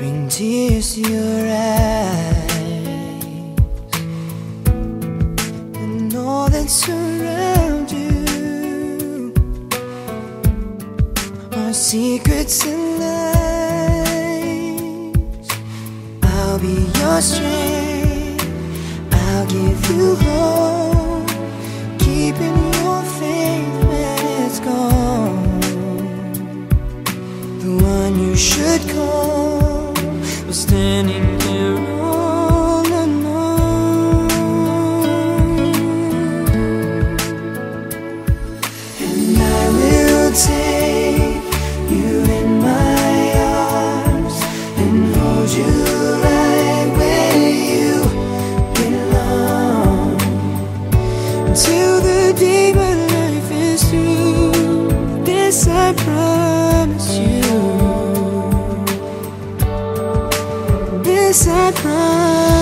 bring tears to your eyes, and all that surround you are secrets and lies. I'll be your strength, I'll give you hope, keeping your faith when it's gone. The one you should call was standing here all alone. And I will take you in my arms and hold you right where you belong, until the day my life is through. This I promise you, this I promise.